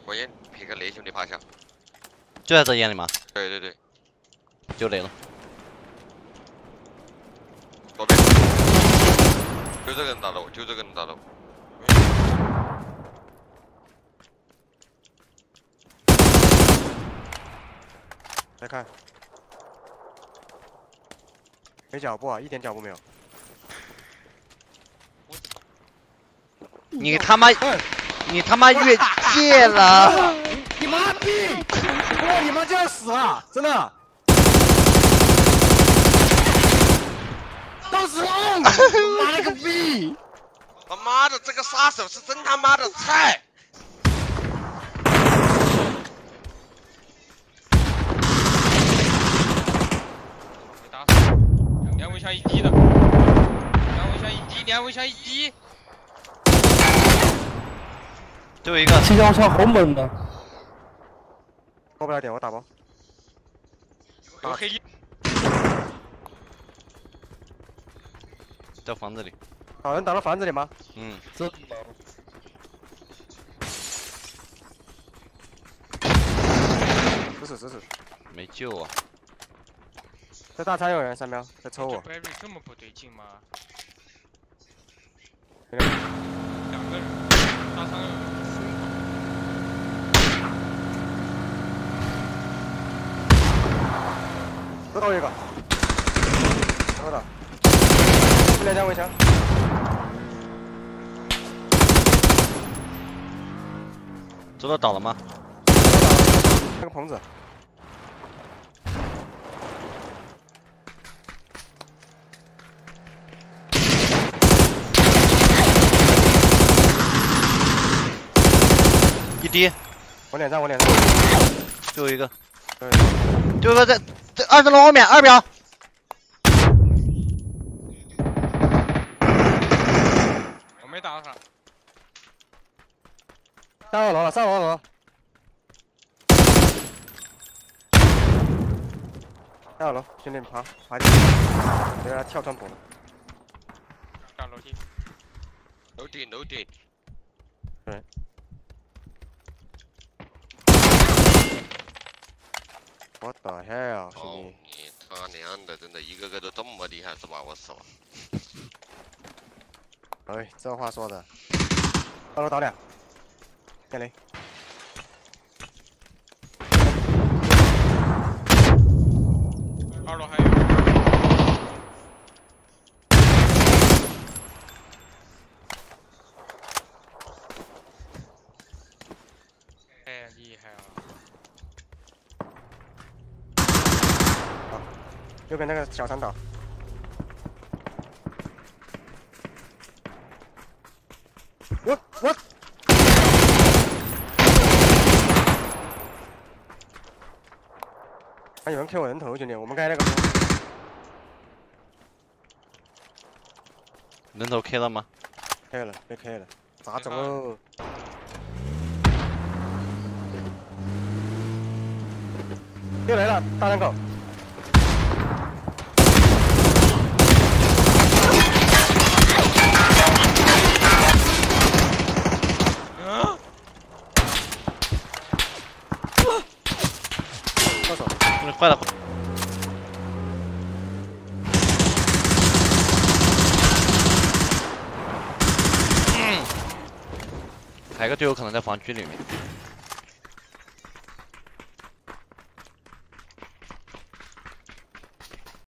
我眼配个那兄弟趴下。 就在这眼里吗？ 对对对， 就那了。 左边。就这个人打楼，就这个人打楼。 再看，没脚步啊，一点脚步没有。 你他妈越界了！ 你妈逼！我你妈就要死了，真的！到时候，妈了个逼！ 他妈的，这个杀手是真他妈的菜！ 没打死，两尾枪一滴的，两尾枪一滴，两尾枪一滴。 最后一个， 气枪枪好猛的。 过不了点，我打包。 有黑衣。 在房子里。 好人打到房子里吗？ 嗯， 这死死！ 没救啊！ 在大餐有人，3秒在抽我。 Barry 这么不对劲吗？ 两个人，大餐有人。 最后一个，最后的，2枪围墙。 这都倒了吗？ 那个棚子。 一滴。 我脸上。 最后一个。 对。 最后一个在20楼后面2秒。 我没打到他。 上2楼了，上2楼了。下2楼，兄弟们爬进去，别让他跳窗棚了。 下楼梯。 楼顶。 对。我的 hell， 兄弟！ 他娘的，真的一个个都这么厉害是吧？我操！ 哎，这话说的。2楼倒2，电雷。 2楼还有。太厉害了！ 右边那个小长岛。我。还有人 Q 我人头，兄弟，我们刚才那个。 人头 K 了吗 ？K 了，被 K 了，咋整哦？又来了，大人口。 坏了！还有一个队友可能在防区里面。